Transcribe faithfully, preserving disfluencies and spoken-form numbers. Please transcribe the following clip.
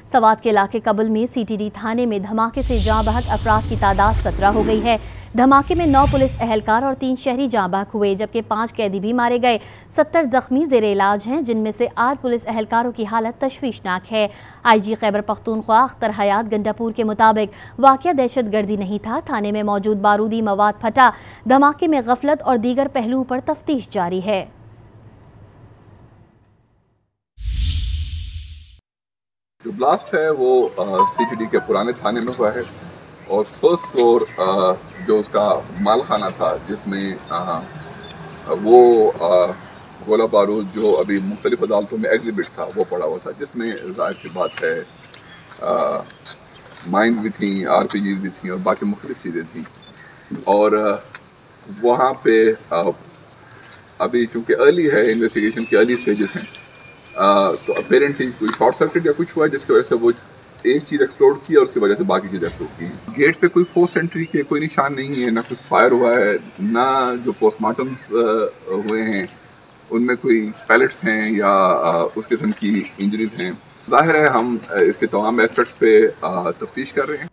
सवात के इलाके कबुल में सी टी डी थाने में धमाके से जाँ बहक अफराद की तादाद सत्रह हो गई है। धमाके में नौ पुलिस एहलकार और तीन शहरी जाँ बहक हुए, जबकि पाँच कैदी भी मारे गए। सत्तर जख्मी जेरे इलाज हैं, जिनमें से आठ पुलिस एहलकारों की हालत तशवीशनाक है। आई जी खैबर पख्तूनख्वा अख्तर हयात गंडापुर के मुताबिक वाक़या दहशत गर्दी नहीं था, थाने में मौजूद बारूदी मवाद फटा। धमाके में गफलत और दीगर पहलुओं पर तफ्तीश जारी है। जो ब्लास्ट है वो सीटीडी के पुराने थाने में हुआ है और फर्स्ट फ्लोर जो उसका माल खाना था, जिसमें आ, वो आ, गोला बारूद जो अभी मुख्तलिफ अदालतों में एग्जिबिट था वो पड़ा हुआ था, जिसमें जाहिर सी बात है माइंस भी थी, आर पी जी भी थी और बाकी मुख्तलिफ चीज़ें थी। और वहाँ पे आ, अभी चूँकि अर्ली है, इन्वेस्टिगेशन की अर्ली स्टेजेस हैं, Uh, तो अपेरेंटली कोई शॉर्ट सर्किट या कुछ हुआ जिसकी वजह से वो एक चीज़ एक्सप्लोड की और उसकी वजह से बाकी चीज़ एक्सप्लोड की। गेट पे कोई फोर्स एंट्री के कोई निशान नहीं है, ना कुछ फायर हुआ है, ना जो पोस्टमार्टम्स uh, हुए हैं उनमें कोई पैलेट्स हैं या uh, उस किस्म की इंजरीज हैं। जाहिर है हम uh, इसके तमाम एस्पेक्ट्स पे uh, तफ्तीश कर रहे हैं।